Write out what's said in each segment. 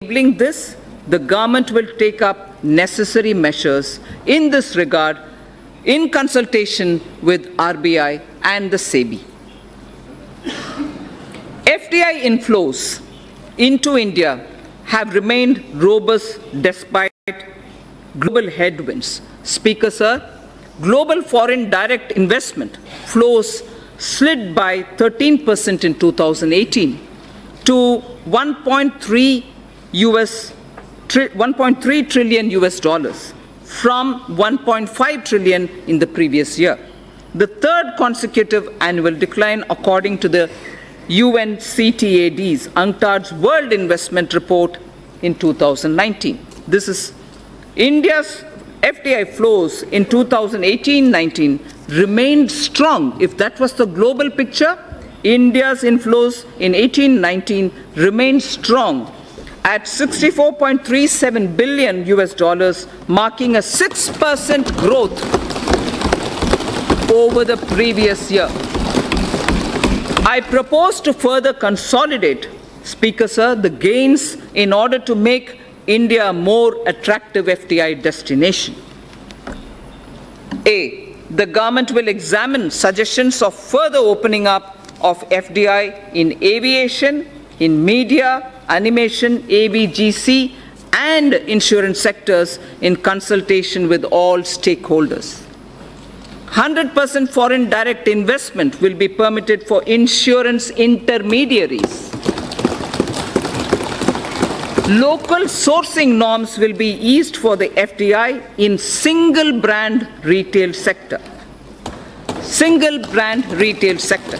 Enabling this, the government will take up necessary measures in this regard in consultation with RBI and the SEBI. FDI inflows into India have remained robust despite global headwinds. Speaker, sir, global foreign direct investment flows slid by 13% in 2018 to 1.3 trillion US dollars from 1.5 trillion in the previous year. The third consecutive annual decline according to the UNCTAD's UNCTAD's World Investment Report in 2019. This is India's FDI flows in 2018-19 remained strong. If that was the global picture, India's inflows in 18-19 remained strong at 64.37 billion US dollars, marking a 6% growth over the previous year. I propose to further consolidate, Speaker, sir, the gains in order to make India a more attractive FDI destination. A, the government will examine suggestions of further opening up of FDI in aviation, in media, animation, ABGC, and insurance sectors in consultation with all stakeholders. 100% foreign direct investment will be permitted for insurance intermediaries. Local sourcing norms will be eased for the FDI in single brand retail sector. Single brand retail sector.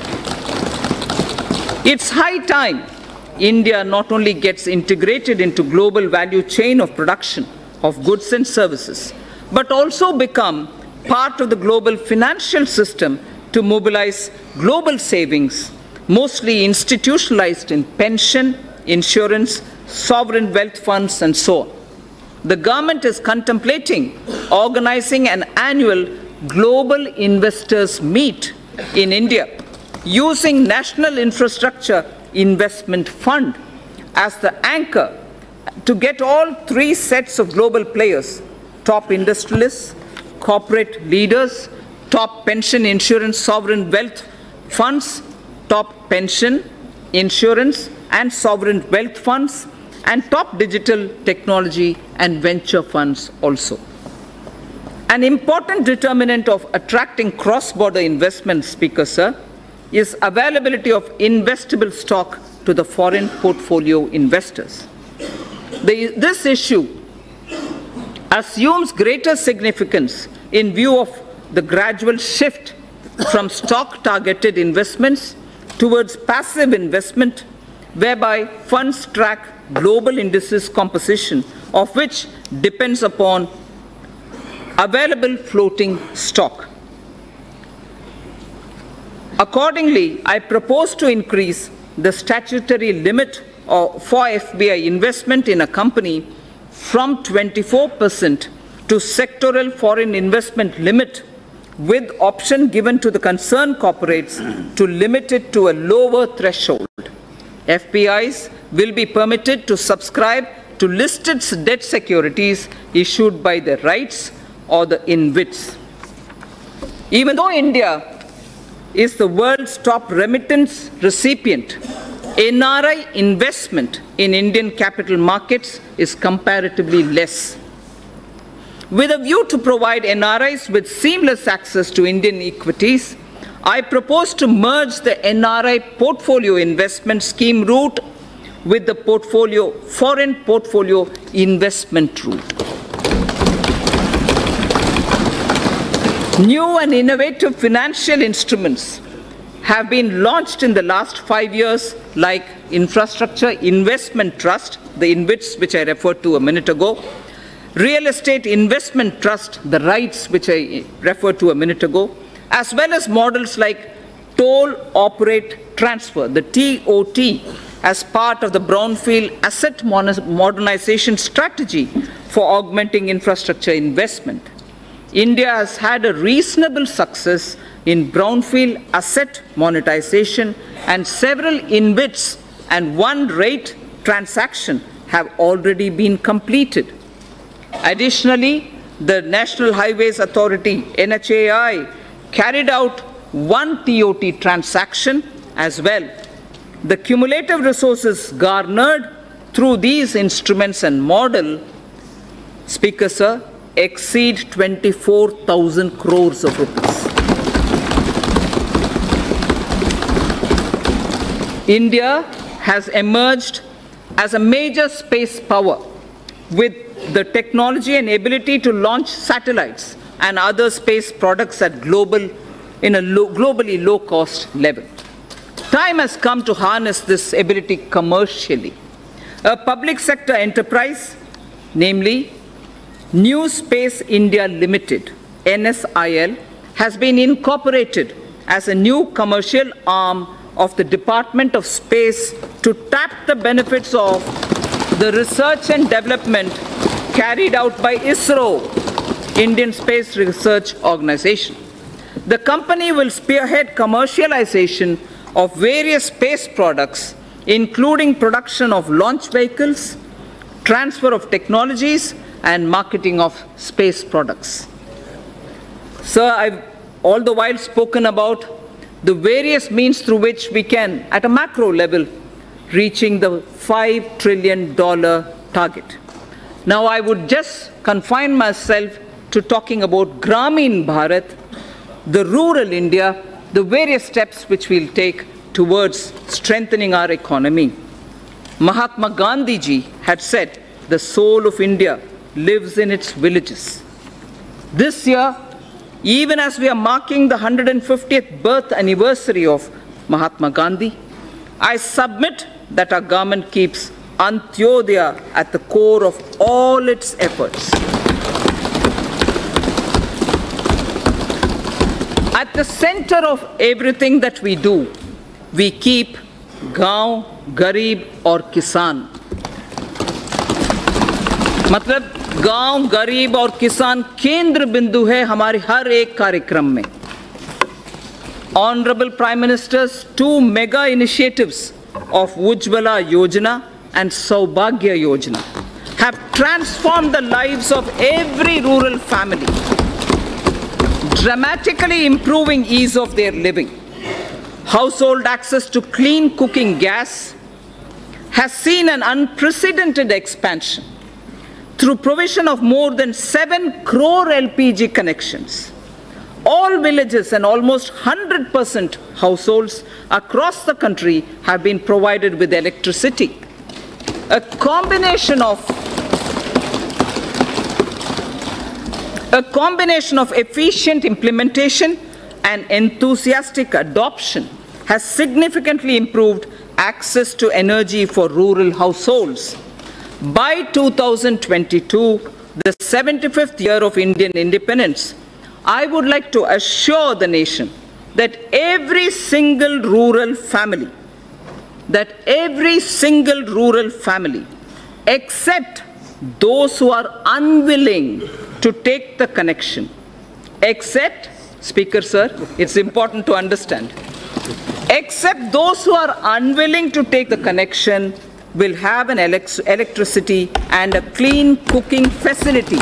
It's high time India not only gets integrated into global value chain of production of goods and services, but also become part of the global financial system to mobilize global savings, mostly institutionalized in pension, insurance, sovereign wealth funds, and so on. The government is contemplating organizing an annual global investors meet in India using National Infrastructure Investment Fund as the anchor to get all three sets of global players, top industrialists, corporate leaders, top pension, insurance, sovereign wealth funds, top pension, insurance, and sovereign wealth funds, and top digital technology and venture funds also. An important determinant of attracting cross-border investment, Speaker, sir, is availability of investable stock to the foreign portfolio investors. This issue assumes greater significance in view of the gradual shift from stock-targeted investments towards passive investment, whereby funds track global indices composition, of which depends upon available floating stock. Accordingly, I propose to increase the statutory limit for FBI investment in a company from 24% to sectoral foreign investment limit, with option given to the concerned corporates to limit it to a lower threshold. FPIs will be permitted to subscribe to listed debt securities issued by the REITs or the InvITs. Even though India is the world's top remittance recipient, NRI investment in Indian capital markets is comparatively less. With a view to provide NRIs with seamless access to Indian equities, I propose to merge the NRI portfolio investment scheme route with the foreign portfolio investment route. New and innovative financial instruments have been launched in the last 5 years, like Infrastructure Investment Trust, the InvITs which I referred to a minute ago, Real Estate Investment Trust, the REITs which I referred to a minute ago, as well as models like Toll Operate Transfer, the TOT, as part of the Brownfield Asset Modernization Strategy for augmenting infrastructure investment. India has had a reasonable success in brownfield asset monetization, and several InvITs and one REIT transaction have already been completed. Additionally, the National Highways Authority, NHAI, carried out one TOT transaction as well. The cumulative resources garnered through these instruments and model, Speaker Sir, exceed 24,000 crores of rupees. India has emerged as a major space power with the technology and ability to launch satellites and other space products at globally low-cost level. Time has come to harness this ability commercially. A public sector enterprise, namely New Space India Limited, NSIL, has been incorporated as a new commercial arm of the Department of Space to tap the benefits of the research and development carried out by ISRO, Indian Space Research Organization. The company will spearhead commercialization of various space products, including production of launch vehicles, transfer of technologies, and marketing of space products. Sir, I've all the while spoken about the various means through which we can, at a macro level, reaching the $5 trillion target. Now, I would just confine myself to talking about Gramin Bharat, the rural India, the various steps which we'll take towards strengthening our economy. Mahatma Gandhi ji had said, the soul of India lives in its villages. This year, even as we are marking the 150th birth anniversary of Mahatma Gandhi, I submit that our government keeps Antyodaya at the core of all its efforts. At the center of everything that we do, we keep Gaon, Garib और किसान. मतलब गांव, गरीब और किसान केंद्र बिंदु है हमारे हर एक कार्यक्रम में. Honorable Prime Minister's two mega initiatives of Ujjwala Yojana and Saubhagya Yojana have transformed the lives of every rural family, dramatically improving ease of their living. Household access to clean cooking gas has seen an unprecedented expansion through provision of more than 7 crore LPG connections. All villages and almost 100% households across the country have been provided with electricity. A combination of efficient implementation and enthusiastic adoption has significantly improved access to energy for rural households. By 2022, the 75th year of Indian independence, I would like to assure the nation that every single rural family, except those who are unwilling to take the connection, except, Speaker Sir, it's important to understand, except those who are unwilling to take the connection will have an electricity and a clean cooking facility.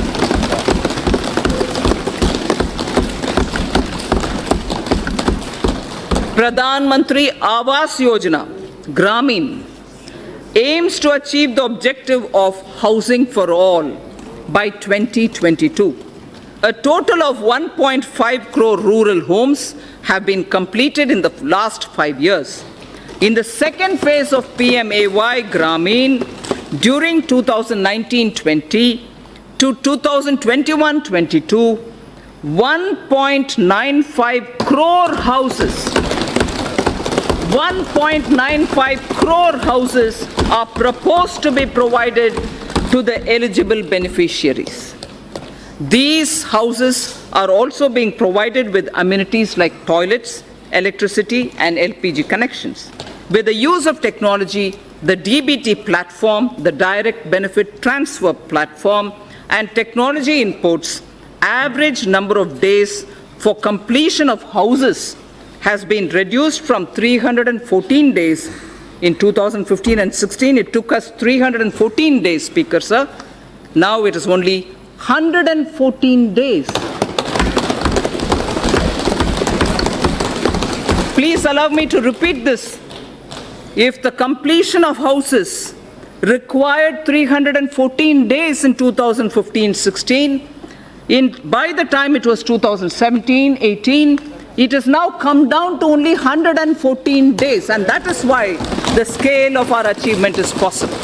Pradhan Mantri Awas Yojana, Gramin, aims to achieve the objective of housing for all by 2022. A total of 1.5 crore rural homes have been completed in the last 5 years. In the second phase of PMAY Gramin, during 2019-20 to 2021-22, 1.95 crore houses are proposed to be provided to the eligible beneficiaries. These houses are also being provided with amenities like toilets, electricity, and LPG connections. With the use of technology, the DBT platform, the Direct Benefit Transfer platform, and technology inputs, average number of days for completion of houses has been reduced from 314 days In 2015 and 16, it took us 314 days, Speaker, sir. Now it is only 114 days. Please allow me to repeat this. If the completion of houses required 314 days in 2015-16, by the time it was 2017-18, it has now come down to only 114 days, and that is why the scale of our achievement is possible.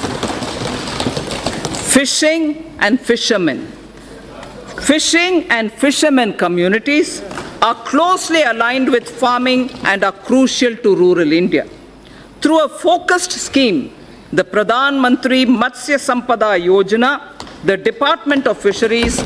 Fishing and fishermen. Fishing and fishermen communities are closely aligned with farming and are crucial to rural India. Through a focused scheme, the Pradhan Mantri Matsya Sampada Yojana, the Department of Fisheries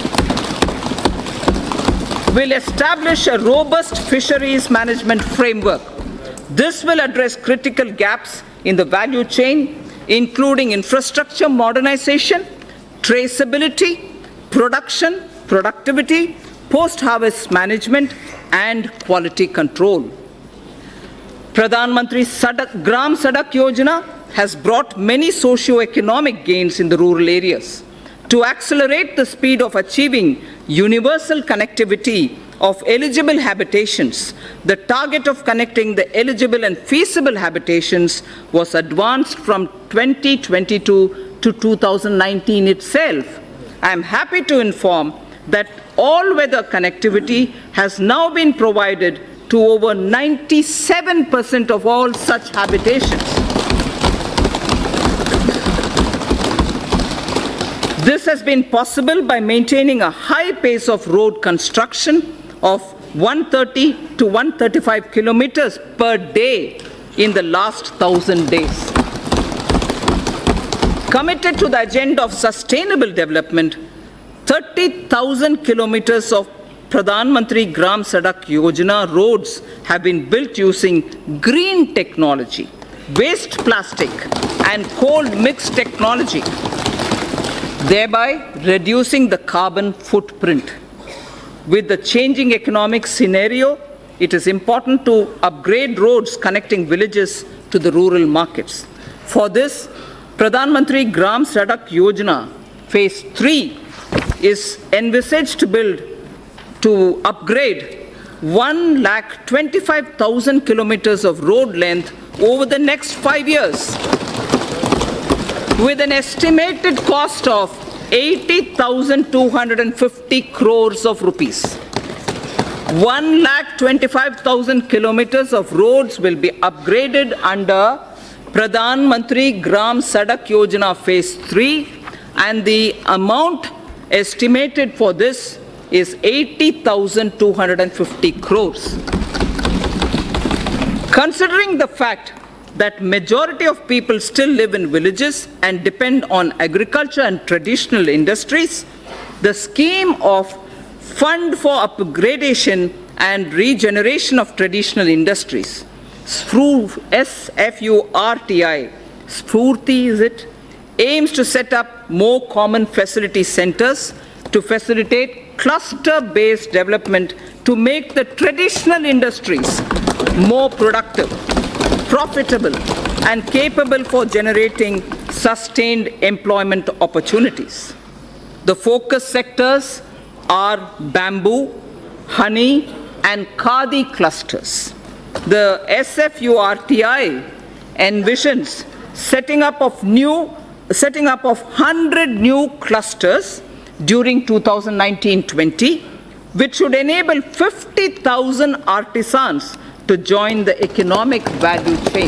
will establish a robust fisheries management framework. This will address critical gaps in the value chain, including infrastructure modernization, traceability, production, productivity, post-harvest management, and quality control. Pradhan Mantri Gram Sadak Yojana has brought many socio-economic gains in the rural areas. To accelerate the speed of achieving universal connectivity of eligible habitations, the target of connecting the eligible and feasible habitations was advanced from 2022 to 2019 itself. I am happy to inform that all-weather connectivity has now been provided to over 97% of all such habitations. This has been possible by maintaining a high pace of road construction of 130 to 135 kilometers per day in the last 1,000 days. Committed to the agenda of sustainable development, 30,000 kilometers of Pradhan Mantri Gram Sadak Yojana roads have been built using green technology, waste plastic, and cold mix technology, thereby reducing the carbon footprint. With the changing economic scenario, it is important to upgrade roads connecting villages to the rural markets. For this, Pradhan Mantri Gram Sadak Yojana Phase 3 is envisaged to upgrade 1,25,000 kilometers of road length over the next 5 years, with an estimated cost of 80,250 crores of rupees. 1,25,000 kilometers of roads will be upgraded under Pradhan Mantri Gram Sadak Yojana Phase 3, and the amount estimated for this is 80,250 crores. Considering the fact that majority of people still live in villages and depend on agriculture and traditional industries, the scheme of Fund for Upgradation and Regeneration of Traditional Industries, S4tvi, S4T is it, aims to set up more common facility centers to facilitate cluster-based development to make the traditional industries more productive, profitable, and capable for generating sustained employment opportunities. The focus sectors are bamboo, honey, and khadi clusters. The S4tvi envisions setting up of 100 new clusters during 2019-20, which should enable 50,000 artisans to join the economic value chain.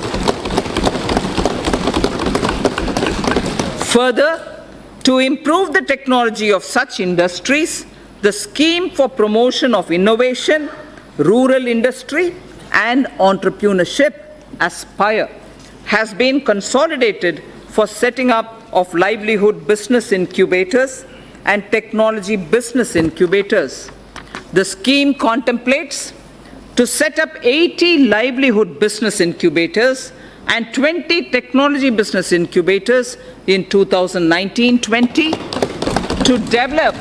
Further, to improve the technology of such industries, the Scheme for Promotion of Innovation, Rural Industry and Entrepreneurship, ASPIRE, has been consolidated for setting up of livelihood business incubators and technology business incubators. The scheme contemplates to set up 80 livelihood business incubators and 20 technology business incubators in 2019-20 to develop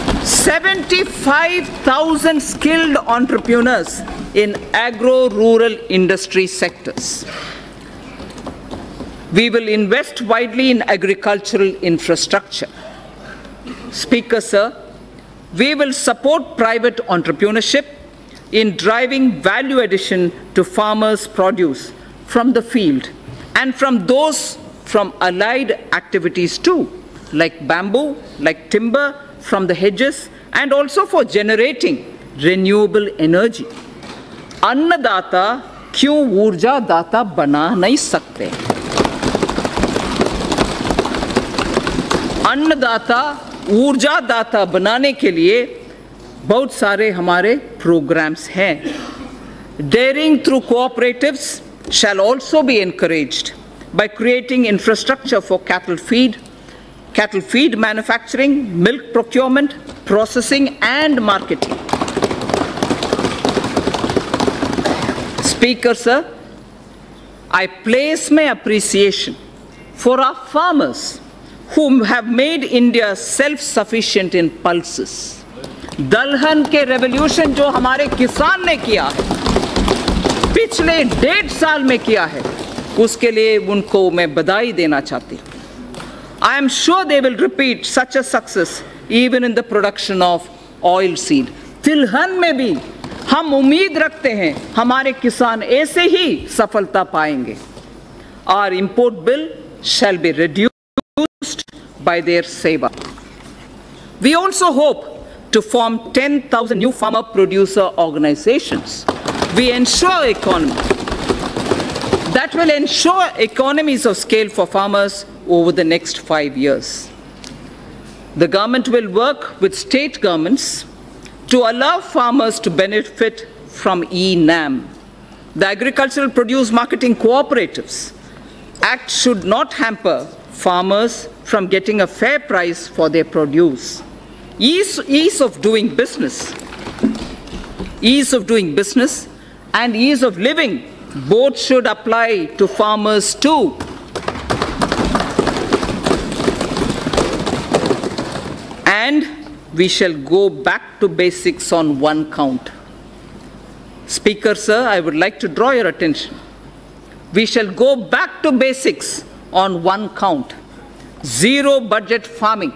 75,000 skilled entrepreneurs in agro-rural industry sectors. We will invest widely in agricultural infrastructure. Speaker, sir, we will support private entrepreneurship in driving value addition to farmers' produce from the field and from those from allied activities too, like bamboo, like timber from the hedges, and also for generating renewable energy. अन्नदाता क्यों ऊर्जा दाता बना नहीं सकते? अन्नदाता ऊर्जा दाता बनाने के लिए बहुत सारे हमारे programs हैं. Daring through cooperatives shall also be encouraged by creating infrastructure for cattle feed manufacturing, milk procurement, processing and marketing. Speaker, sir, I place my appreciation for our farmers who have made India self-sufficient in pulses. दलहन के revolution जो हमारे किसान ने किया है, पिछले 1.5 साल में किया है, उसके लिए उनको मैं बधाई देना चाहती हूँ. I am sure they will repeat such a success even in the production of oil seed. तिलहन में भी हम उम्मीद रखते हैं हमारे किसान ऐसे ही सफलता पाएंगे. Our import bill shall be reduced by their saver. We also hope to form 10,000 new farmer producer organizations. We ensure economy. That will ensure economies of scale for farmers over the next 5 years. The government will work with state governments to allow farmers to benefit from e-NAM. The Agricultural Produce Marketing Cooperatives Act should not hamper farmers from getting a fair price for their produce. Ease of doing business and ease of living both should apply to farmers too. And we shall go back to basics on one count. Speaker, sir, I would like to draw your attention. We shall go back to basics on one count. Zero budget farming.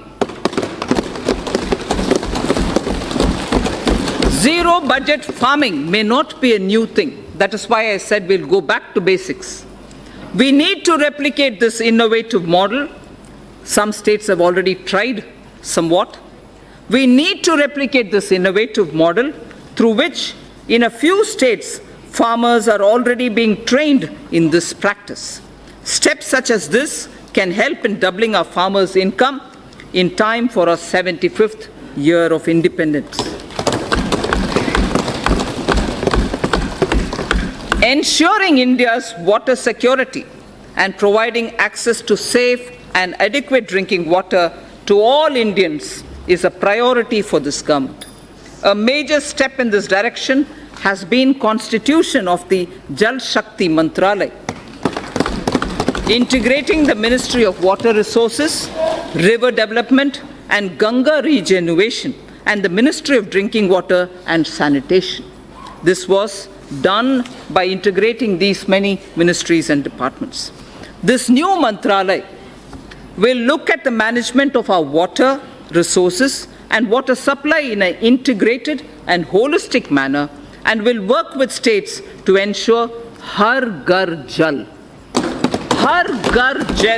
Zero budget farming may not be a new thing. That is why I said we'll go back to basics. We need to replicate this innovative model. Some states have already tried somewhat. We need to replicate this innovative model through which, in a few states, farmers are already being trained in this practice. Steps such as this can help in doubling our farmers' income in time for our 75th year of independence. Ensuring India's water security and providing access to safe and adequate drinking water to all Indians is a priority for this government. A major step in this direction has been constitution of the Jal Shakti Mantralaya, integrating the Ministry of Water Resources, River Development and Ganga Regeneration and the Ministry of Drinking Water and Sanitation. This was done by integrating these many ministries and departments. This new Mantralaya will look at the management of our water resources and water supply in an integrated and holistic manner and will work with states to ensure Har Ghar Jal. Har Ghar Jal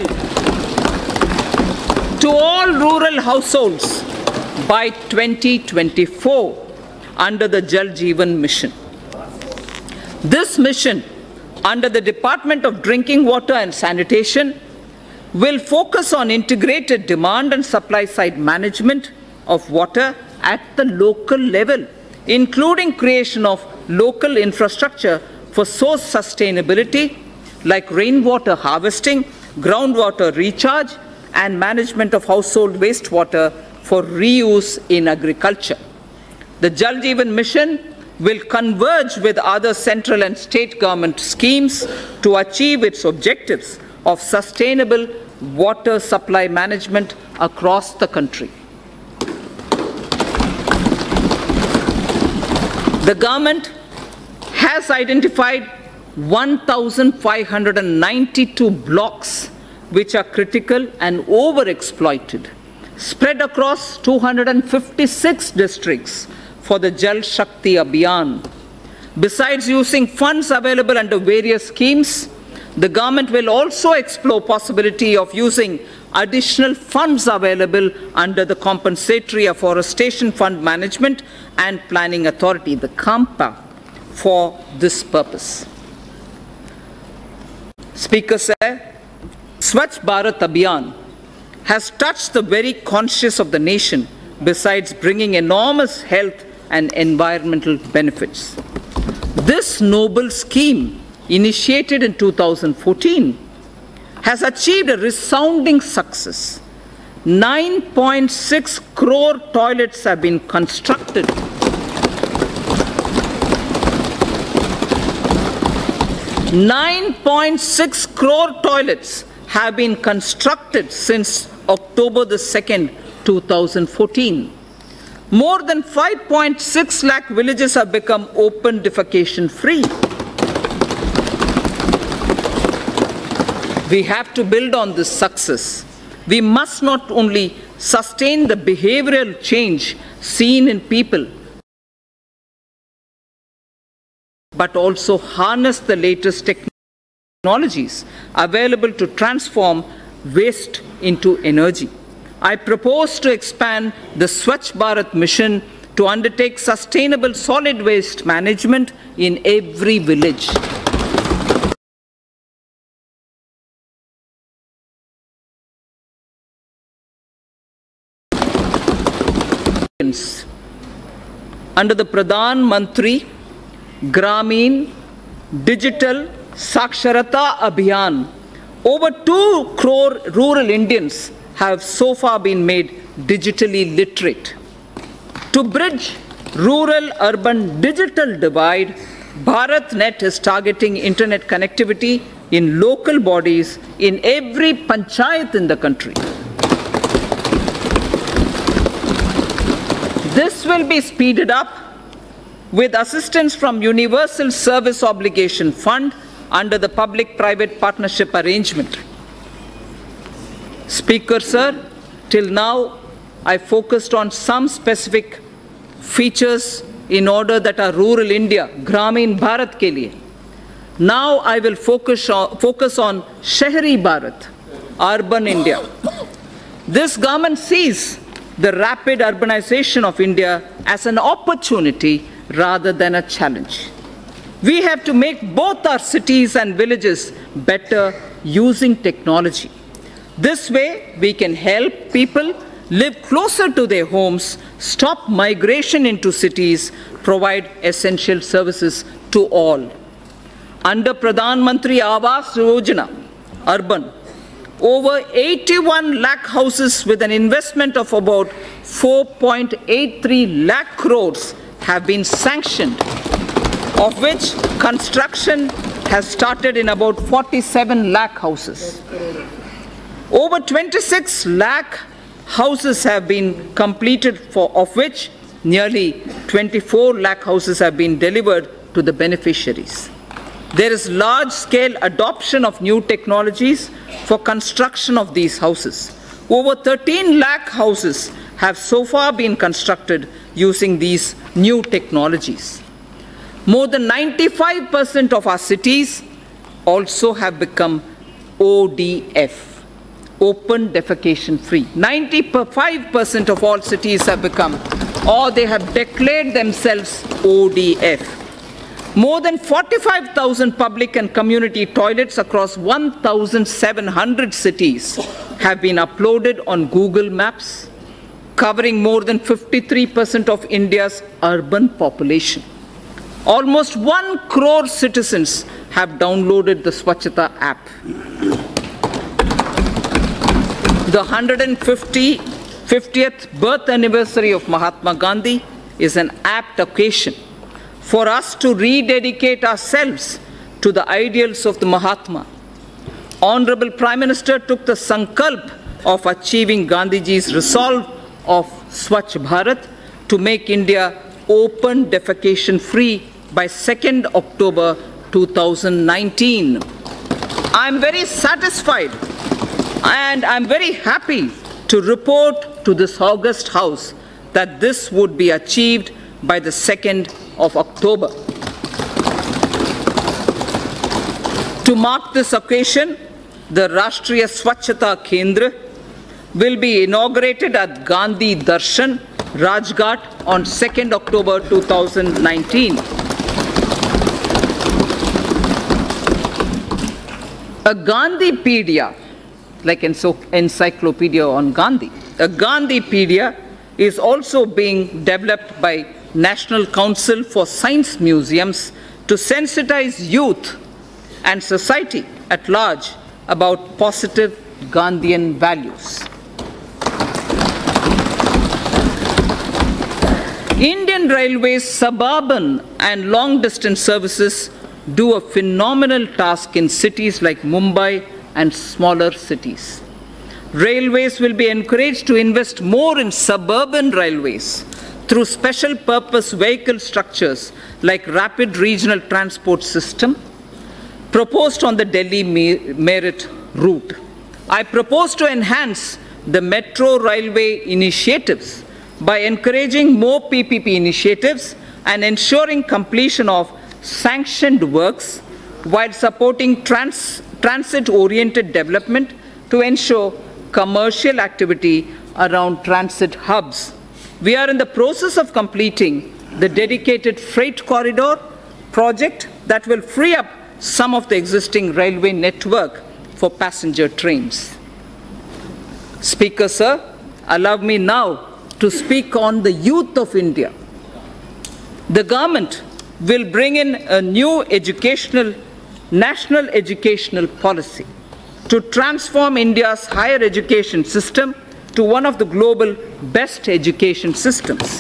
to all rural households by 2024 under the Jal Jeevan Mission. This mission, under the Department of Drinking Water and Sanitation, will focus on integrated demand and supply side management of water at the local level, including creation of local infrastructure for source sustainability like rainwater harvesting, groundwater recharge, and management of household wastewater for reuse in agriculture. The Jal Jeevan Mission will converge with other central and state government schemes to achieve its objectives of sustainable water supply management across the country. The government has identified 1,592 blocks which are critical and overexploited, spread across 256 districts for the Jal Shakti Abhiyan. Besides using funds available under various schemes, the government will also explore possibility of using additional funds available under the Compensatory Afforestation Fund Management and Planning Authority, the CAMPA, for this purpose. Speaker said, Swachh Bharat Abhiyan has touched the very conscience of the nation, besides bringing enormous health and environmental benefits. This noble scheme, initiated in 2014, has achieved a resounding success. 9.6 crore toilets have been constructed. 9.6 crore toilets have been constructed since October the 2nd, 2014. More than 5.6 lakh villages have become open defecation free. We have to build on this success. We must not only sustain the behavioral change seen in people, but also harness the latest technologies available to transform waste into energy. I propose to expand the Swachh Bharat mission to undertake sustainable solid waste management in every village. Under the Pradhan Mantri Gramin Digital Saksharata Abhiyan, over 2 crore rural Indians have so far been made digitally literate. To bridge rural-urban digital divide, BharatNet is targeting internet connectivity in local bodies in every panchayat in the country. This will be speeded up with assistance from Universal Service Obligation Fund under the public-private partnership arrangement. Speaker, sir, till now I focused on some specific features in order that our rural India, Gramin Bharat ke liye. Now I will focus on Shahri Bharat, urban India. This government sees the rapid urbanization of India as an opportunity rather than a challenge. We have to make both our cities and villages better using technology. This way, we can help people live closer to their homes, stop migration into cities, provide essential services to all. Under Pradhan Mantri Awas Yojana, urban, over 81 lakh houses with an investment of about 4.83 lakh crores have been sanctioned, of which construction has started in about 47 lakh houses. Over 26 lakh houses have been completed, of which nearly 24 lakh houses have been delivered to the beneficiaries. There is large-scale adoption of new technologies for construction of these houses. Over 13 lakh houses have so far been constructed using these new technologies. More than 95% of our cities also have become ODF, open defecation free. 95% of all cities have become, or they have declared themselves ODF. More than 45,000 public and community toilets across 1,700 cities have been uploaded on Google Maps, covering more than 53% of India's urban population. Almost 1 crore citizens have downloaded the Swachhata app. The 150th birth anniversary of Mahatma Gandhi is an apt occasion for us to rededicate ourselves to the ideals of the Mahatma. Honorable Prime Minister took the sankalp of achieving Gandhiji's resolve of Swachh Bharat to make India open defecation free by 2nd October 2019. I'm very satisfied and I'm very happy to report to this august House that this would be achieved by the 2nd of October. To mark this occasion, the Rashtriya Swachhata Kendra will be inaugurated at Gandhi Darshan, Rajghat on 2nd October 2019. A Gandhipedia, like an encyclopedia on Gandhi, a Gandhipedia is also being developed by National Council for Science Museums to sensitize youth and society at large about positive Gandhian values. Indian Railways suburban and long-distance services do a phenomenal task in cities like Mumbai and smaller cities. Railways will be encouraged to invest more in suburban railways through special purpose vehicle structures like rapid regional transport system proposed on the Delhi Meerut route. I propose to enhance the metro railway initiatives by encouraging more PPP initiatives and ensuring completion of sanctioned works while supporting transit-oriented development to ensure commercial activity around transit hubs. We are in the process of completing the dedicated freight corridor project that will free up some of the existing railway network for passenger trains. Speaker, sir, allow me now to speak on the youth of India. The government will bring in a new national educational policy to transform India's higher education system to one of the global best education systems.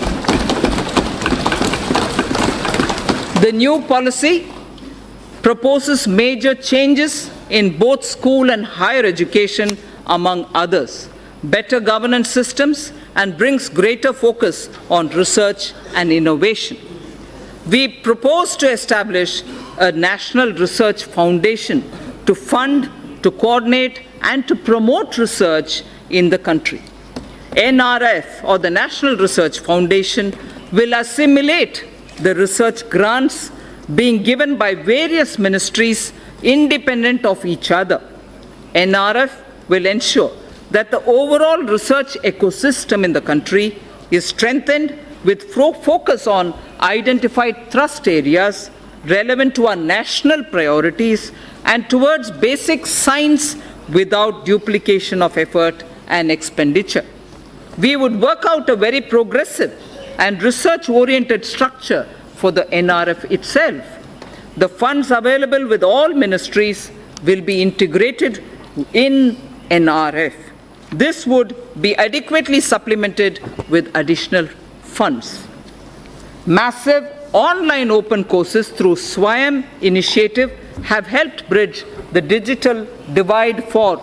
The new policy proposes major changes in both school and higher education, among others, better governance systems, and brings greater focus on research and innovation. We propose to establish a national research foundation to fund, to coordinate, and to promote research in the country. NRF, or the National Research Foundation, will assimilate the research grants being given by various ministries independent of each other. NRF will ensure that the overall research ecosystem in the country is strengthened with focus on identified thrust areas relevant to our national priorities and towards basic science without duplication of effort and expenditure. We would work out a very progressive and research-oriented structure for the NRF itself. The funds available with all ministries will be integrated in NRF. This would be adequately supplemented with additional funds. Massive online open courses through SWAYAM initiative have helped bridge the digital divide for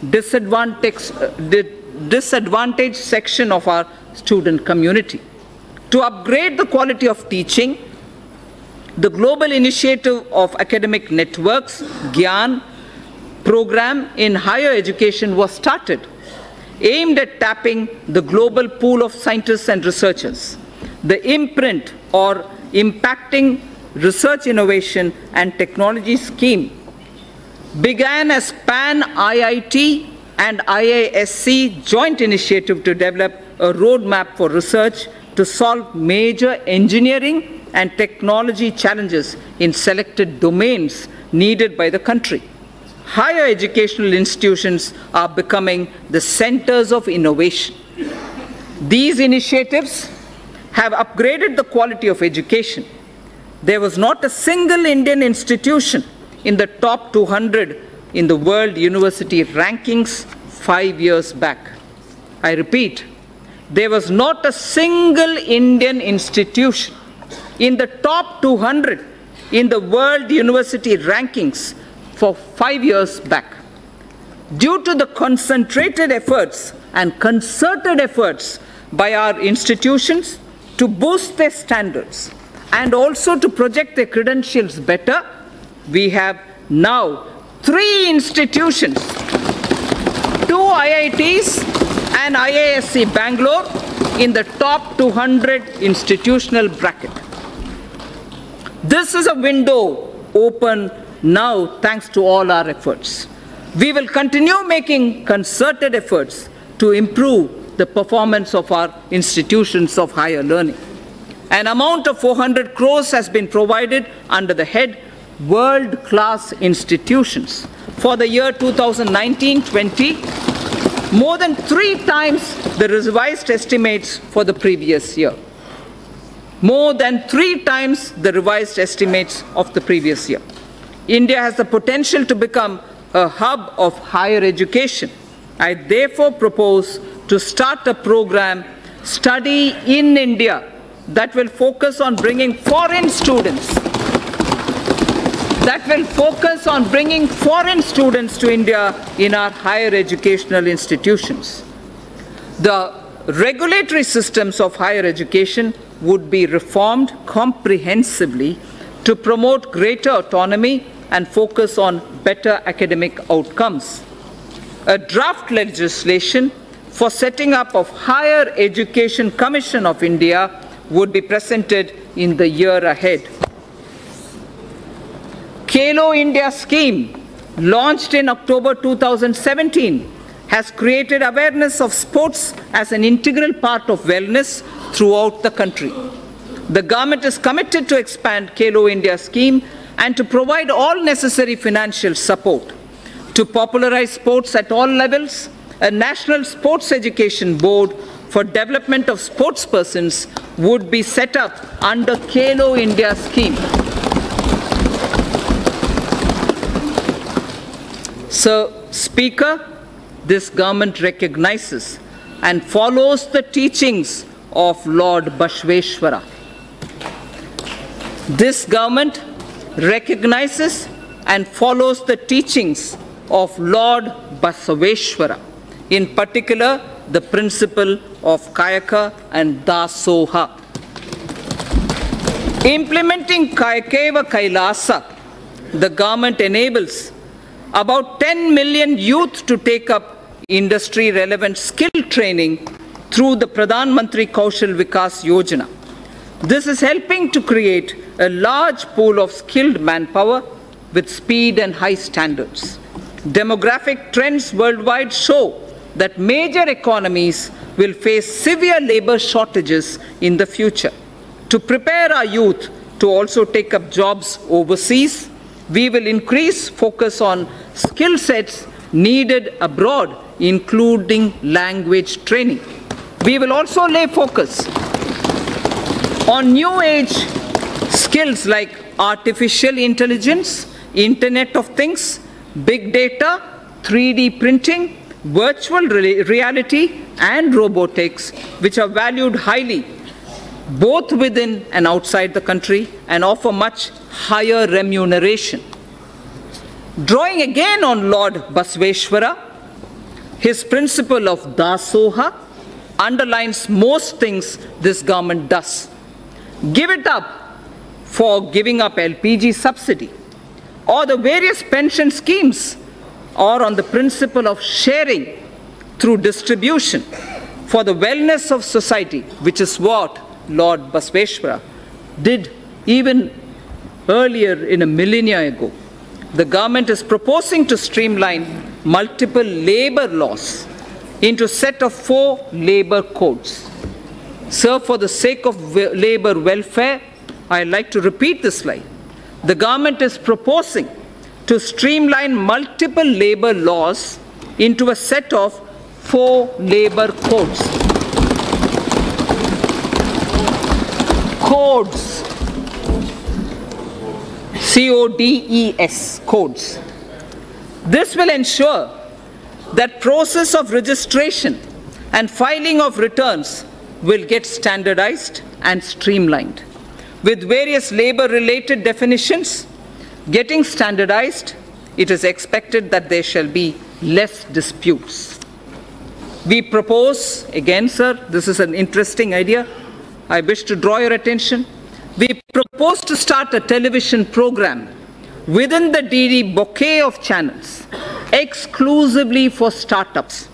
disadvantaged section of our student community. To upgrade the quality of teaching, the Global Initiative of Academic Networks, GYAN, program in higher education was started, aimed at tapping the global pool of scientists and researchers. The imprint or impacting research innovation and technology scheme began as PAN IIT and IISc joint initiative to develop a roadmap for research to solve major engineering and technology challenges in selected domains needed by the country. Higher educational institutions are becoming the centers of innovation. These initiatives have upgraded the quality of education. There was not a single Indian institution in the top 200 in the world university rankings 5 years back. I repeat, there was not a single Indian institution in the top 200 in the world university rankings for 5 years back. Due to the concentrated efforts and concerted efforts by our institutions to boost their standards, and also to project their credentials better, we have now 3 institutions, 2 IITs and IISc Bangalore in the top 200 institutional bracket. This is a window open now thanks to all our efforts. We will continue making concerted efforts to improve the performance of our institutions of higher learning. An amount of 400 crores has been provided under the head World-Class Institutions for the year 2019-20, more than 3 times the revised estimates for the previous year. More than 3 times the revised estimates of the previous year. India has the potential to become a hub of higher education. I therefore propose to start a program, Study in India, that will focus on bringing foreign students to India in our higher educational institutions. The regulatory systems of higher education would be reformed comprehensively to promote greater autonomy and focus on better academic outcomes. A draft legislation for setting up of Higher Education Commission of India would be presented in the year ahead. Khelo India scheme, launched in October 2017, has created awareness of sports as an integral part of wellness throughout the country. The government is committed to expand Khelo India scheme and to provide all necessary financial support. To popularize sports at all levels, a National Sports Education Board for development of sportspersons would be set up under Khelo India scheme. Sir Speaker, this government recognizes and follows the teachings of Lord Bashveshwara. This government recognizes and follows the teachings of Lord Basaveshwara, in particular the principle of Kayaka and Dasoha. Implementing Kayakeva Kailasa, the government enables about 10 million youth to take up industry-relevant skill training through the Pradhan Mantri Kaushal Vikas Yojana. This is helping to create a large pool of skilled manpower with speed and high standards. Demographic trends worldwide show that major economies will face severe labor shortages in the future. To prepare our youth to also take up jobs overseas, we will increase focus on skill sets needed abroad, including language training. We will also lay focus on new age skills like artificial intelligence, Internet of Things, big data, 3D printing, virtual reality, and robotics, which are valued highly both within and outside the country and offer much higher remuneration. Drawing again on Lord Basaveshwara, his principle of Dasoha underlines most things this government does. Give it up for giving up LPG subsidy, or the various pension schemes, or on the principle of sharing through distribution for the wellness of society, which is what Lord Basaveshwara did even earlier in a millennia ago. The government is proposing to streamline multiple labor laws into a set of 4 labor codes. Sir, for the sake of labor welfare, I'd like to repeat this slide. The government is proposing to streamline multiple labor laws into a set of 4 labor codes. Codes. C-O-D-E-S, codes. This will ensure that process of registration and filing of returns will get standardized and streamlined. With various labor-related definitions getting standardized, it is expected that there shall be less disputes. We propose, again, sir, this is an interesting idea. I wish to draw your attention. We propose to start a television program within the DD bouquet of channels exclusively for startups.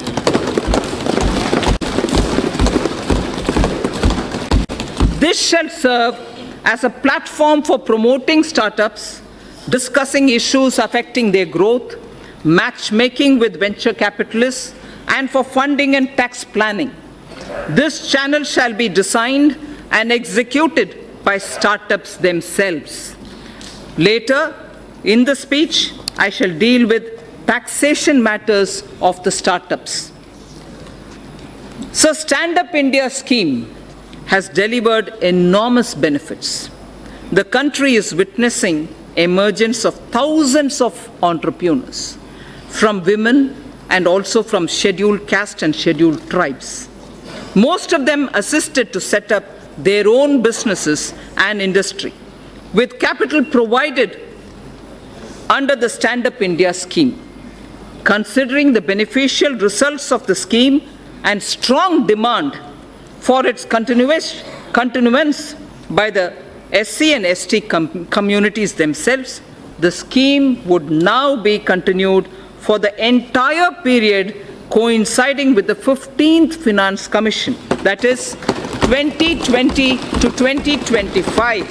This shall serve as a platform for promoting startups, discussing issues affecting their growth, matchmaking with venture capitalists, and for funding and tax planning. This channel shall be designed and executed by startups themselves. Later, in the speech, I shall deal with taxation matters of the startups. So, Stand Up India scheme has delivered enormous benefits. The country is witnessing emergence of thousands of entrepreneurs, from women and also from scheduled caste and scheduled tribes. Most of them assisted to set up their own businesses and industry, with capital provided under the Stand Up India scheme. Considering the beneficial results of the scheme and strong demand for its continuance by the SC and ST communities themselves, the scheme would now be continued for the entire period coinciding with the 15th Finance Commission, that is 2020 to 2025.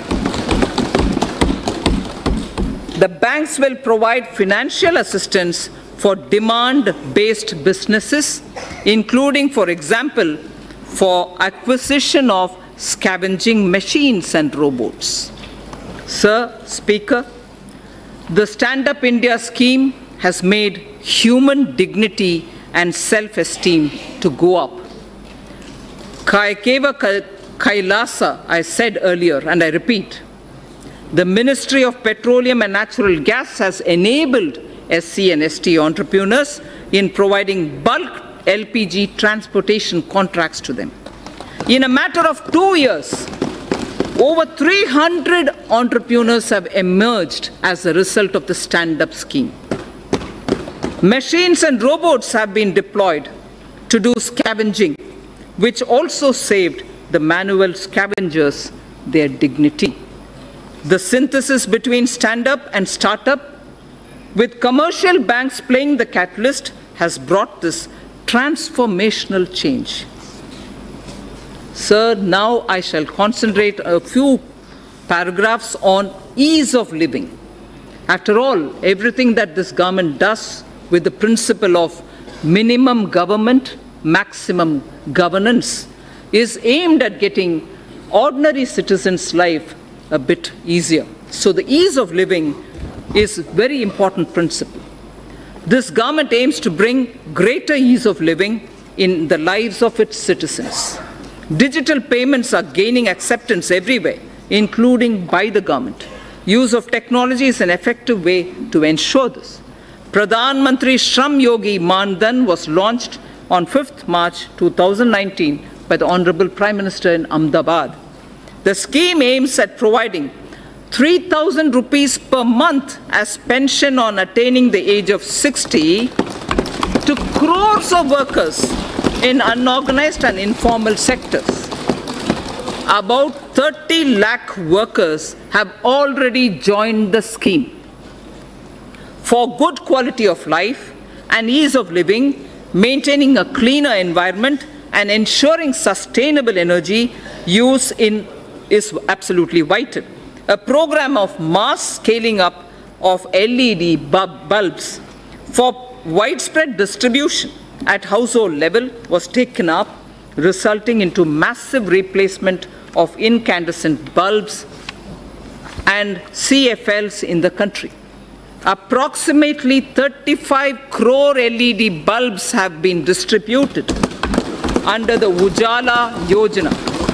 The banks will provide financial assistance for demand-based businesses, including, for example, for acquisition of scavenging machines and robots. Sir Speaker, the Stand Up India scheme has made human dignity and self-esteem to go up. Kaikeva Kailasa, I said earlier, and I repeat, the Ministry of Petroleum and Natural Gas has enabled SC and ST entrepreneurs in providing bulk LPG transportation contracts to them. In a matter of 2 years, over 300 entrepreneurs have emerged as a result of the stand-up scheme. Machines and robots have been deployed to do scavenging, which also saved the manual scavengers their dignity. The synthesis between stand-up and start-up, with commercial banks playing the catalyst, has brought this transformational change. Sir, now I shall concentrate a few paragraphs on ease of living. After all, everything that this government does with the principle of minimum government, maximum governance is aimed at getting ordinary citizens' life a bit easier. So the ease of living is a very important principle. This government aims to bring greater ease of living in the lives of its citizens. Digital payments are gaining acceptance everywhere, including by the government. Use of technology is an effective way to ensure this. Pradhan Mantri Shram Yogi Maan-Dhan was launched on 5th March 2019 by the Honorable Prime Minister in Ahmedabad. The scheme aims at providing 3,000 rupees per month as pension on attaining the age of 60 to crores of workers in unorganized and informal sectors. About 30 lakh workers have already joined the scheme. For good quality of life and ease of living, maintaining a cleaner environment and ensuring sustainable energy use is absolutely vital. A program of mass scaling up of LED bulbs for widespread distribution at household level was taken up, resulting into massive replacement of incandescent bulbs and CFLs in the country. Approximately 35 crore LED bulbs have been distributed under the Ujala Yojana,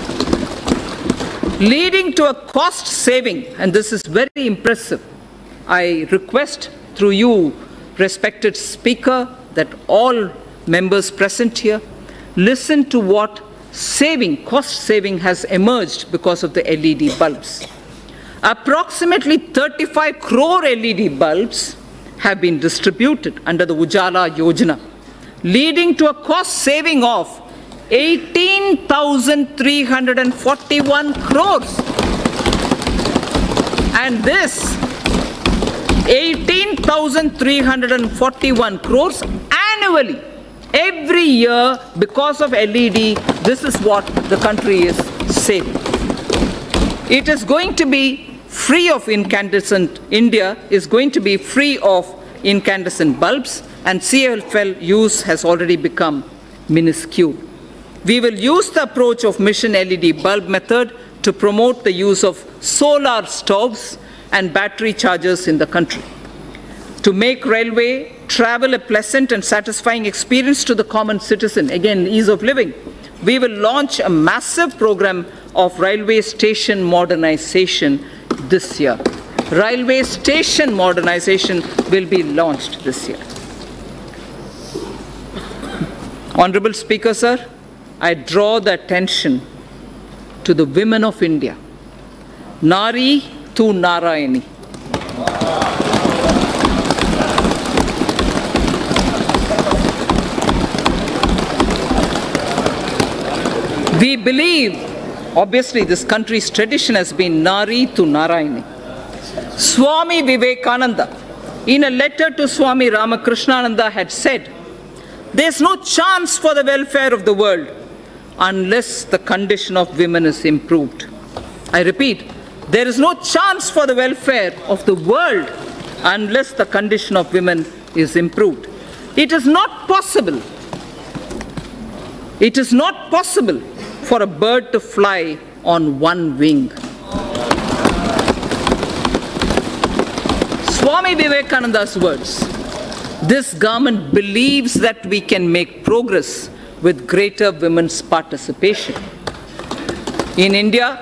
leading to a cost saving, and this is very impressive. I request through you, respected Speaker, that all members present here listen to what cost saving has emerged because of the LED bulbs. Approximately 35 crore LED bulbs have been distributed under the Ujala Yojana, leading to a cost saving of 18,341 crores And this 18,341 crores annually, every year, because of LED, this is what the country is saving. It is going to be free of incandescent, India is going to be free of incandescent bulbs, and CFL use has already become minuscule. We will use the approach of mission LED bulb method to promote the use of solar stoves and battery chargers in the country. To make railway travel a pleasant and satisfying experience to the common citizen, again, ease of living, we will launch a massive program of railway station modernization this year. Railway station modernization will be launched this year. Honorable Speaker, sir, I draw the attention to the women of India. Nari tu Narayani. We believe, obviously this country's tradition has been Nari tu Narayani. Swami Vivekananda, in a letter to Swami Ramakrishnananda, had said, "There's no chance for the welfare of the world unless the condition of women is improved." I repeat, there is no chance for the welfare of the world unless the condition of women is improved. It is not possible. It is not possible for a bird to fly on one wing. Swami Vivekananda's words. This government believes that we can make progress with greater women's participation. In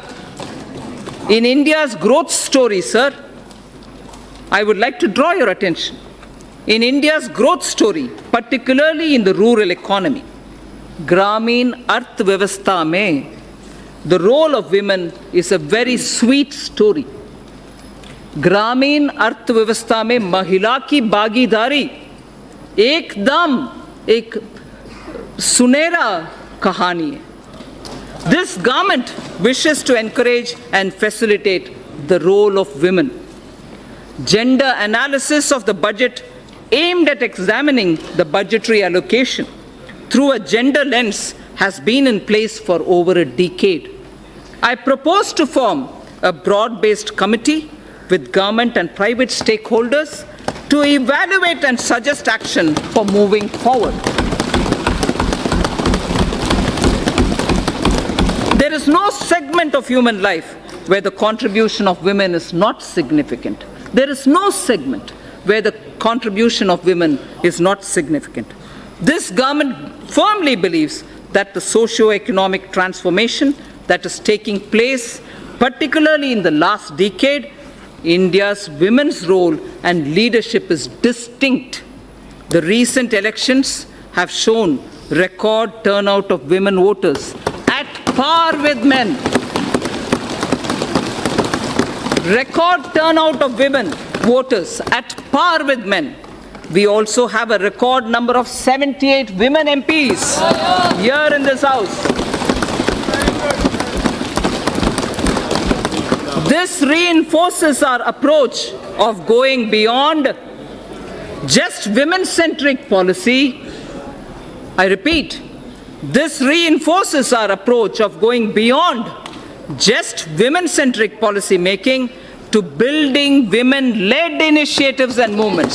India's growth story, sir, I would like to draw your attention. In India's growth story, particularly in the rural economy, Gramin Arthvyavastha mein, the role of women is a very sweet story. ग्रामीण अर्थव्यवस्था में महिला की भागीदारी एकदम एक सुनहरा कहानी है. This government wishes to encourage and facilitate the role of women. Gender analysis of the budget aimed at examining the budgetary allocation through a gender lens has been in place for over a decade. I propose to form a broad-based committee with government and private stakeholders to evaluate and suggest action for moving forward. There is no segment of human life where the contribution of women is not significant. There is no segment where the contribution of women is not significant. This government firmly believes that the socio-economic transformation that is taking place, particularly in the last decade, India's women's role and leadership is distinct. The recent elections have shown record turnout of women voters at par with men. Record turnout of women voters at par with men. We also have a record number of 78 women MPs here in this House. This reinforces our approach of going beyond just women-centric policy. I repeat, this reinforces our approach of going beyond just women-centric policy making to building women-led initiatives and movements.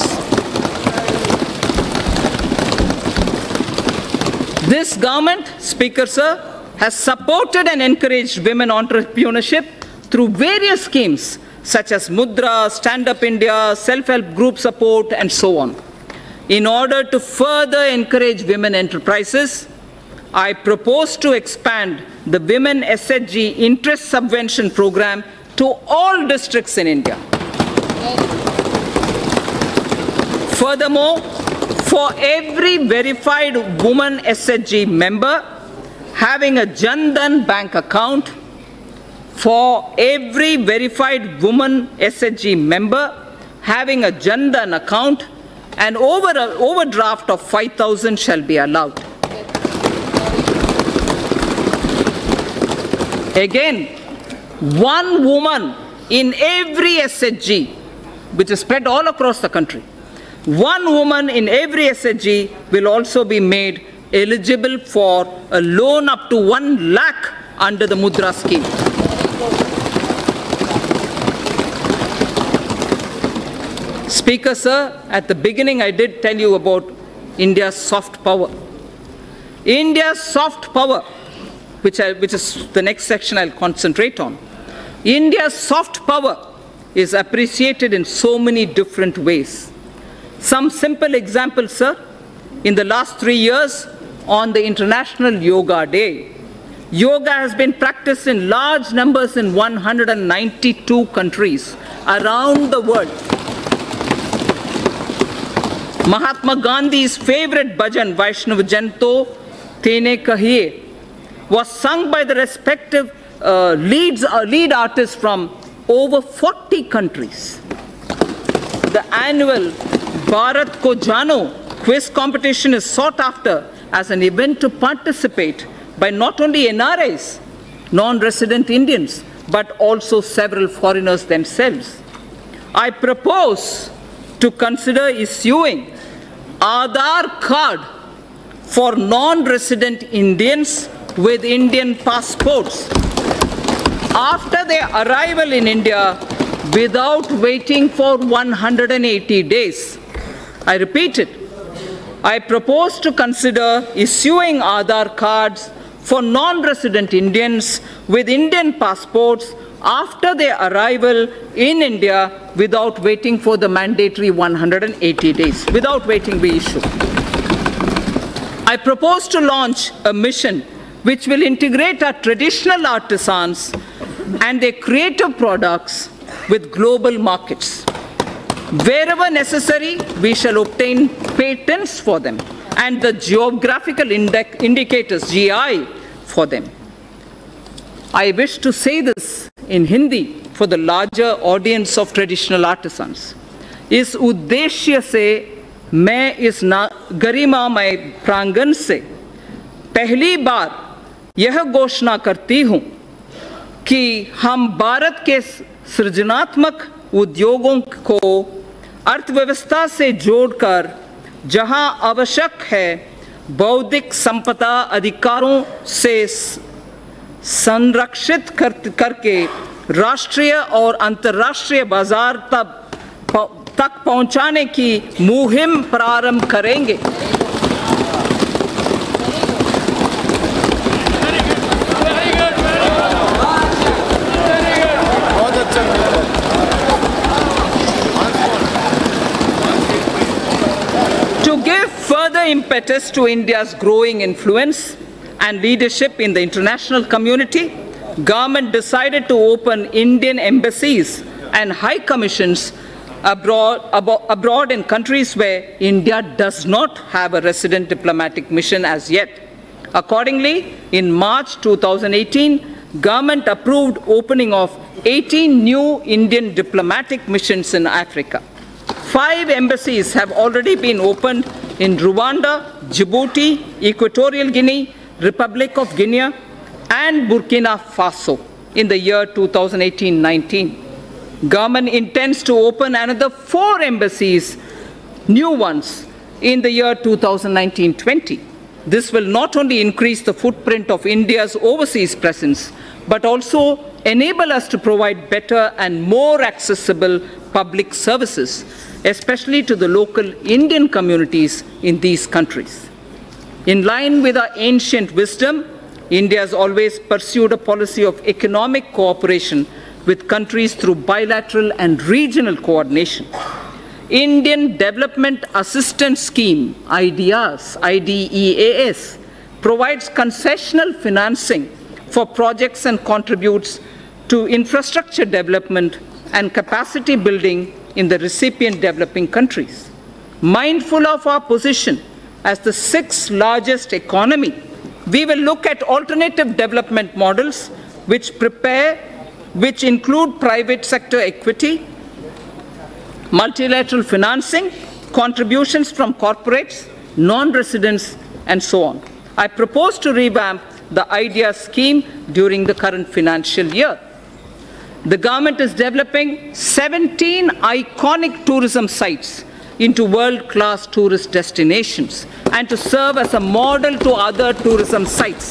This government, Speaker Sir, has supported and encouraged women entrepreneurship through various schemes such as Mudra, Stand Up India, self-help group support, and so on. In order to further encourage women enterprises, I propose to expand the Women SHG Interest Subvention Program to all districts in India. Furthermore, for every verified woman SHG member having a Jan Dhan bank account, for every verified woman SHG member having a Jan Dhan account, an overdraft of 5,000 shall be allowed. Again, one woman in every SHG, which is spread all across the country, 1 woman in every SHG will also be made eligible for a loan up to 1 lakh under the Mudra scheme. Speaker, sir, at the beginning I did tell you about India's soft power. India's soft power, which is the next section I'll concentrate on. India's soft power is appreciated in so many different ways. Some simple examples, sir. In the last 3 years, on the International Yoga Day, yoga has been practiced in large numbers in 192 countries around the world. Mahatma Gandhi's favorite bhajan, Vaishnav Janto Tene Kahiye, was sung by the respective lead artists from over 40 countries. The annual Bharat Ko Jano quiz competition is sought after as an event to participate by not only NRIs, non-resident Indians, but also several foreigners themselves. I propose to consider issuing Aadhaar card for non-resident Indians with Indian passports after their arrival in India without waiting for 180 days. I repeat it. I propose to consider issuing Aadhaar cards for non-resident Indians with Indian passports after their arrival in India without waiting for the mandatory 180 days. Without waiting, we issue. I propose to launch a mission which will integrate our traditional artisans and their creative products with global markets. Wherever necessary, we shall obtain patents for them and the geographical indicators, GI, for them. I wish to say this in Hindi for the larger audience of traditional artisans. इस उद्देश्य से मैं इस गरिमामय प्रांगण से पहली बार यह घोषणा करती हूँ कि हम भारत के सृजनात्मक उद्योगों को अर्थव्यवस्था से जोड़कर जहां आवश्यक है बौद्धिक संपदा अधिकारों से संरक्षित करके राष्ट्रीय और अंतर्राष्ट्रीय बाजार तक पहुंचाने की मुहिम प्रारंभ करेंगे। To give further impetus to India's growing influence and leadership in the international community, government decided to open Indian embassies and high commissions abroad in countries where India does not have a resident diplomatic mission as yet. Accordingly, in March 2018, government approved opening of 18 new Indian diplomatic missions in Africa. 5 embassies have already been opened in Rwanda, Djibouti, Equatorial Guinea, Republic of Guinea, and Burkina Faso in the year 2018-19. Government intends to open another 4 embassies, new ones, in the year 2019-20. This will not only increase the footprint of India's overseas presence, but also enable us to provide better and more accessible public services, especially to the local Indian communities in these countries. In line with our ancient wisdom, India has always pursued a policy of economic cooperation with countries through bilateral and regional coordination. Indian Development Assistance Scheme, IDEAS, provides concessional financing for projects and contributes to infrastructure development and capacity building in the recipient developing countries. Mindful of our position as the 6th largest economy, we will look at alternative development models which include private sector equity, multilateral financing, contributions from corporates, non-residents, and so on. I propose to revamp the IDEA scheme during the current financial year. The government is developing 17 iconic tourism sites into world-class tourist destinations and to serve as a model to other tourism sites.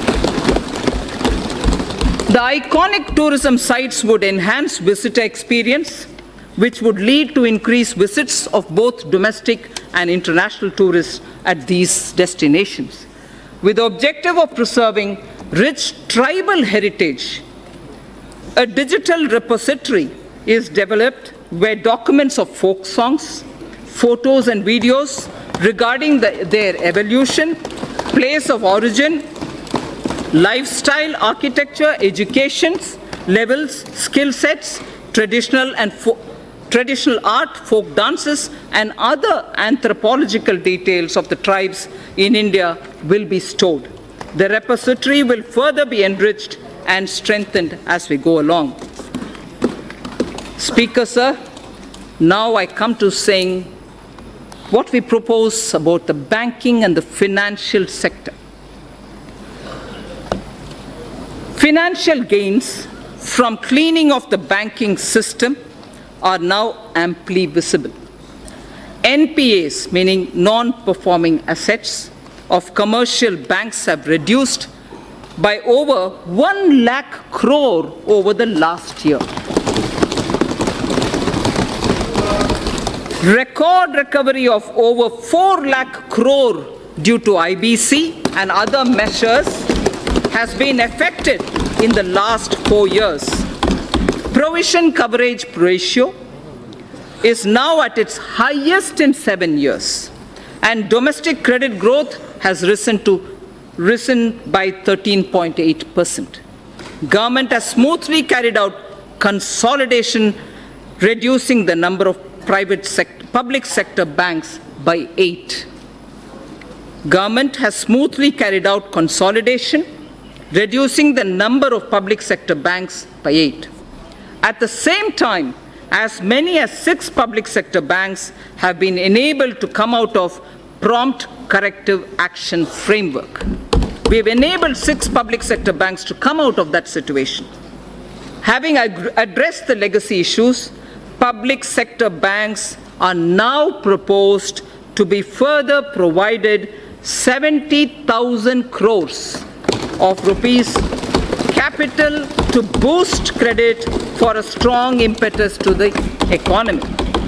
The iconic tourism sites would enhance visitor experience, which would lead to increased visits of both domestic and international tourists at these destinations. With the objective of preserving rich tribal heritage, a digital repository is developed where documents of folk songs, photos and videos regarding their evolution, place of origin, lifestyle, architecture, education levels, skill sets, traditional art, folk dances, and other anthropological details of the tribes in India will be stored. The repository will further be enriched and strengthened as we go along. Speaker, sir, now I come to saying what we propose about the banking and the financial sector. Financial gains from cleaning of the banking system are now amply visible. NPAs, meaning non-performing assets, of commercial banks have reduced by over 1 lakh crore over the last year. Record recovery of over 4 lakh crore due to IBC and other measures has been effected in the last 4 years. Provision coverage ratio is now at its highest in 7 years, and domestic credit growth has risen by 13.8%. Government has smoothly carried out consolidation, reducing the number of public sector banks by 8. Government has smoothly carried out consolidation, reducing the number of public sector banks by 8. At the same time, as many as 6 public sector banks have been enabled to come out of prompt corrective action framework. We have enabled 6 public sector banks to come out of that situation. Having addressed the legacy issues, public sector banks are now proposed to be further provided 70,000 crores of rupees capital to boost credit for a strong impetus to the economy.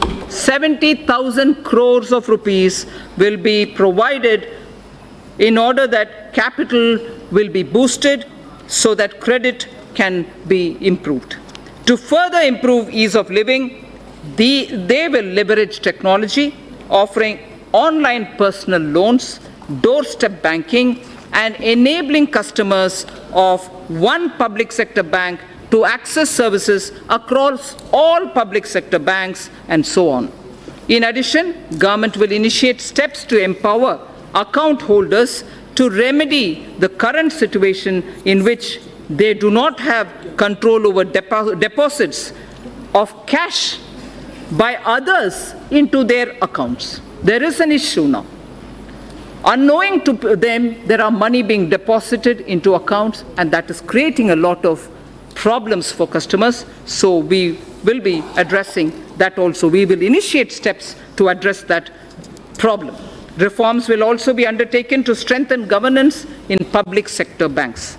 70,000 crores of rupees will be provided in order that capital will be boosted so that credit can be improved. To further improve ease of living, they will leverage technology, offering online personal loans, doorstep banking, and enabling customers of one public sector bank to access services across all public sector banks, and so on. In addition, government will initiate steps to empower account holders to remedy the current situation in which they do not have control over deposits of cash by others into their accounts. There is an issue now. Unknowing to them, there are money being deposited into accounts, and that is creating a lot of problems for customers. So we will be addressing that also. We will initiate steps to address that problem. Reforms will also be undertaken to strengthen governance in public sector banks.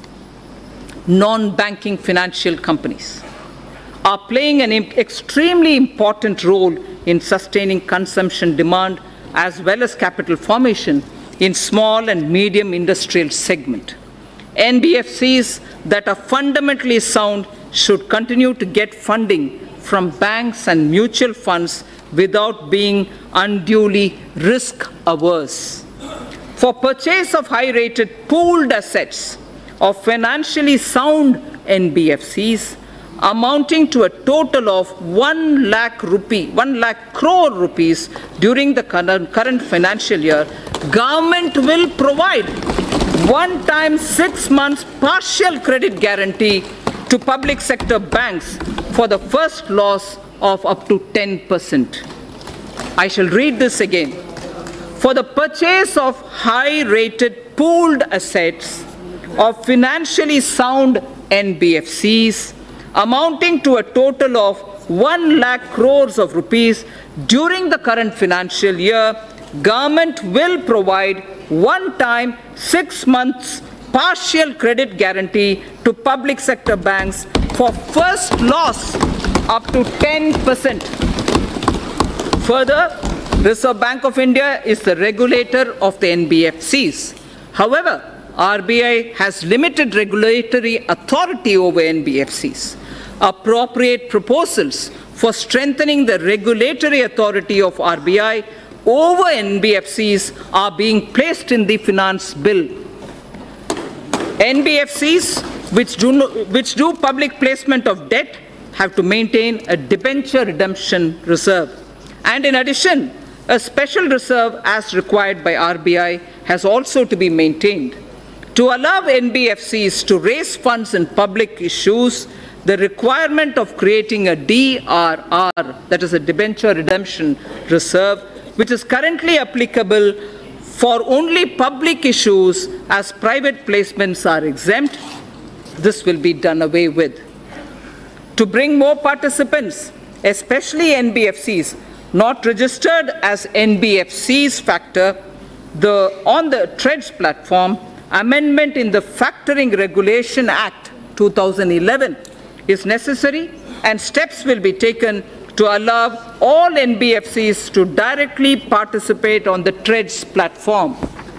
Non-banking financial companies are playing an extremely important role in sustaining consumption demand as well as capital formation in small and medium industrial segment. NBFCs that are fundamentally sound should continue to get funding from banks and mutual funds without being unduly risk-averse. For purchase of high-rated pooled assets of financially sound NBFCs amounting to a total of 1 lakh crore rupees during the current financial year, government will provide one-time 6 months partial credit guarantee to public sector banks for the first loss of up to 10%. I shall read this again. For the purchase of high-rated pooled assets of financially sound NBFCs amounting to a total of 1 lakh crores of rupees during the current financial year. Government will provide one-time 6 months partial credit guarantee to public sector banks for first loss up to 10%. Further, Reserve Bank of India is the regulator of the NBFCs. However, RBI has limited regulatory authority over NBFCs. Appropriate proposals for strengthening the regulatory authority of RBI over NBFCs are being placed in the finance bill. NBFCs which do public placement of debt have to maintain a debenture redemption reserve. And in addition, a special reserve as required by RBI has also to be maintained. To allow NBFCs to raise funds in public issues, the requirement of creating a DRR, that is a debenture redemption reserve, which is currently applicable for only public issues as private placements are exempt, this will be done away with. To bring more participants, especially NBFCs not registered as NBFCs factor, on the TREDS platform, amendment in the Factoring Regulation Act 2011 is necessary, and steps will be taken to allow all NBFCs to directly participate on the TREDS platform.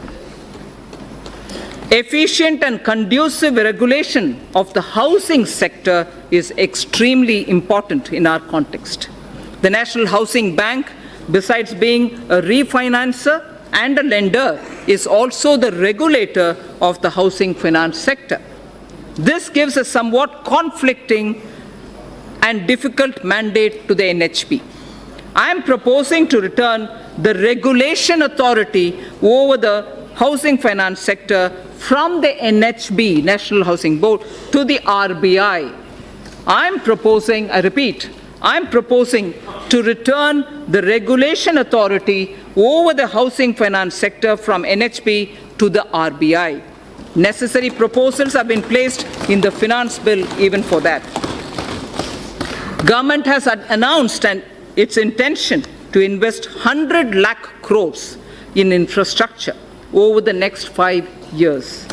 Efficient and conducive regulation of the housing sector is extremely important in our context. The National Housing Bank, besides being a refinancer and a lender, is also the regulator of the housing finance sector. This gives a somewhat conflicting and difficult mandate to the NHB. I am proposing to return the regulation authority over the housing finance sector from the NHB, National Housing Board, to the RBI. I am proposing to return the regulation authority over the housing finance sector from NHB to the RBI. Necessary proposals have been placed in the finance bill even for that. Government has announced its intention to invest 100 lakh crores in infrastructure over the next 5 years.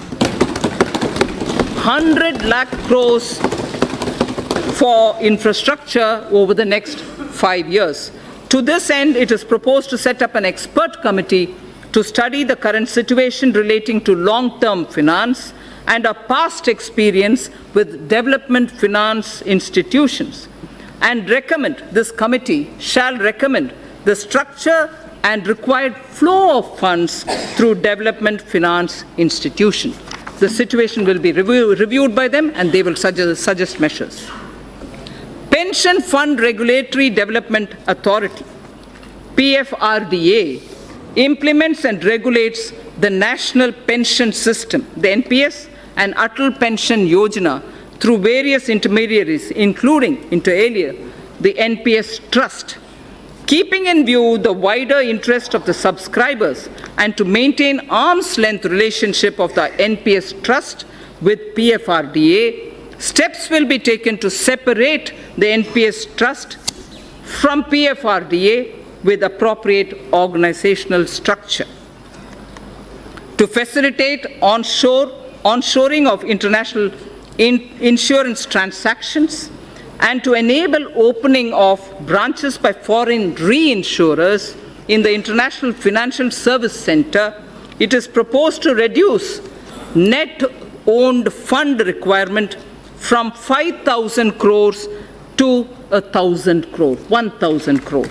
100 lakh crores for infrastructure over the next 5 years. To this end, it is proposed to set up an expert committee to study the current situation relating to long-term finance and our past experience with development finance institutions, and this committee shall recommend the structure and required flow of funds through development finance institution. The situation will be reviewed by them, and they will suggest measures. Pension Fund Regulatory Development Authority, PFRDA, implements and regulates the National Pension System, the NPS, and Atal Pension Yojana through various intermediaries, including, inter alia, the NPS Trust, keeping in view the wider interest of the subscribers and to maintain arm's length relationship of the NPS Trust with PFRDA. Steps will be taken to separate the NPS Trust from PFRDA with appropriate organizational structure. To facilitate onshoring of international insurance transactions and to enable opening of branches by foreign reinsurers in the International Financial Service Center, it is proposed to reduce net owned fund requirement from 5,000 crores to 1,000 crore, 1,000 crore.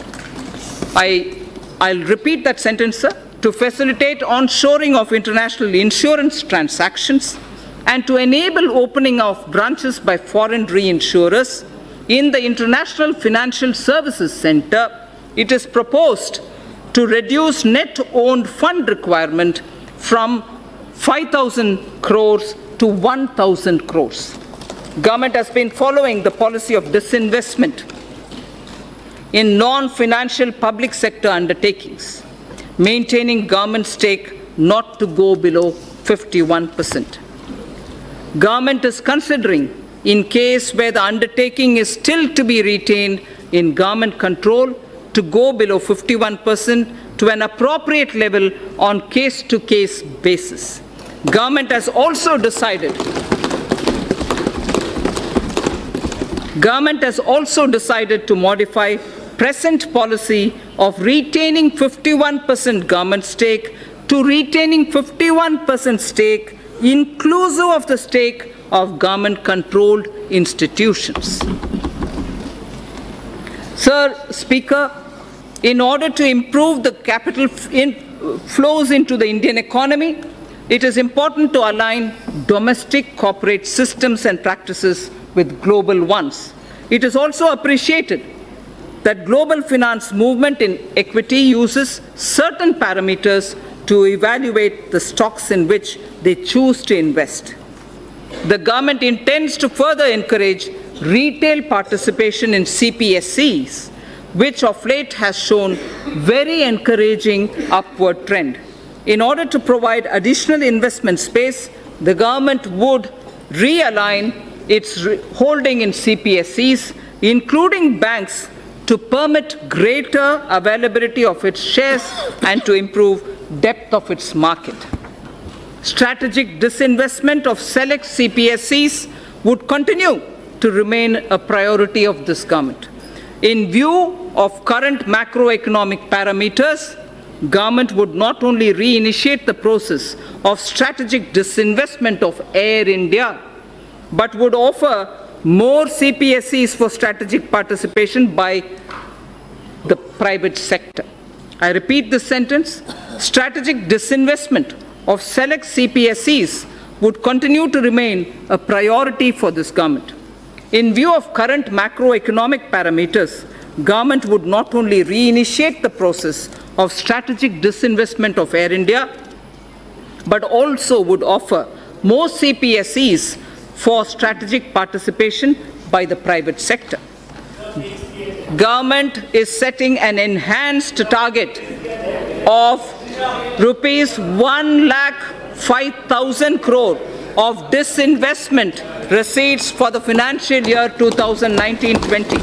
I'll repeat that sentence, sir. To facilitate onshoring of international insurance transactions and to enable opening of branches by foreign reinsurers in the International Financial Services Center, it is proposed to reduce net owned fund requirement from 5,000 crores to 1,000 crores. Government has been following the policy of disinvestment in non-financial public sector undertakings, maintaining government stake not to go below 51%. Government is considering in case where the undertaking is still to be retained in government control to go below 51% to an appropriate level on case-to-case basis. Government has also decided to modify present policy of retaining 51% government stake to retaining 51% stake inclusive of the stake of government-controlled institutions. Sir Speaker, in order to improve the capital flows into the Indian economy, it is important to align domestic corporate systems and practices with global ones. It is also appreciated that global finance movement in equity uses certain parameters to evaluate the stocks in which they choose to invest. The government intends to further encourage retail participation in CPSEs, which of late has shown very encouraging upward trend. In order to provide additional investment space, the government would realign its holding in CPSEs, including banks, to permit greater availability of its shares and to improve depth of its market. Strategic disinvestment of select CPSEs would continue to remain a priority of this government. In view of current macroeconomic parameters, government would not only reinitiate the process of strategic disinvestment of Air India, but would offer more CPSEs for strategic participation by the private sector. I repeat this sentence. Strategic disinvestment of select CPSEs would continue to remain a priority for this government. In view of current macroeconomic parameters, government would not only reinitiate the process of strategic disinvestment of Air India, but also would offer more CPSEs for strategic participation by the private sector. Government is setting an enhanced target of rupees 1,05,000 crore of disinvestment receipts for the financial year 2019-20.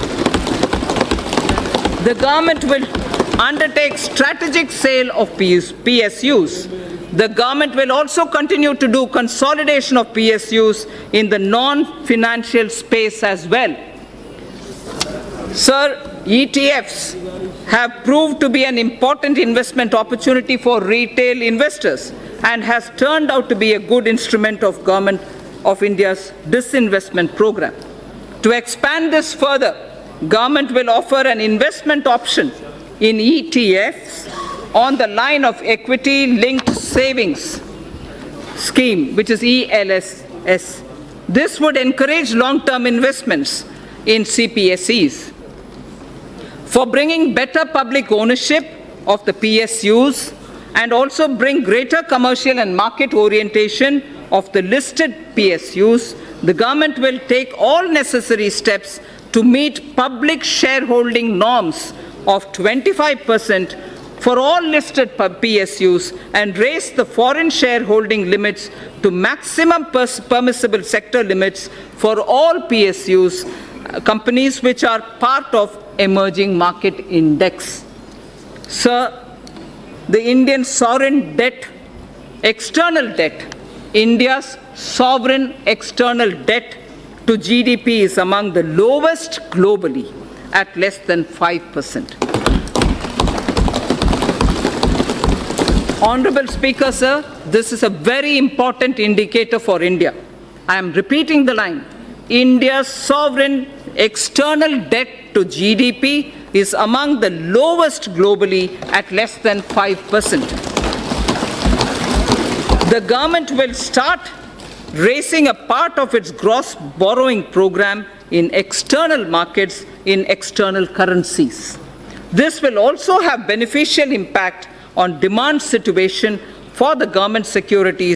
The government will undertake strategic sale of PSUs. The government will also continue to do consolidation of PSUs in the non-financial space as well. Sir, ETFs have proved to be an important investment opportunity for retail investors and has turned out to be a good instrument of Government of India's disinvestment program. To expand this further, government will offer an investment option in ETFs on the line of equity-linked savings scheme, which is ELSS. This would encourage long-term investments in CPSEs. For bringing better public ownership of the PSUs and also bring greater commercial and market orientation of the listed PSUs, the government will take all necessary steps to meet public shareholding norms of 25% for all listed PSUs and raise the foreign shareholding limits to maximum permissible sector limits for all PSUs, companies which are part of emerging market index. Sir, the Indian sovereign debt, external debt, India's sovereign external debt to GDP is among the lowest globally at less than 5%. Honorable Speaker, sir, this is a very important indicator for India. I am repeating the line. India's sovereign external debt to GDP is among the lowest globally at less than 5%. The government will start raising a part of its gross borrowing program in external markets in external currencies. This will also have beneficial impact on demand situation for the government securities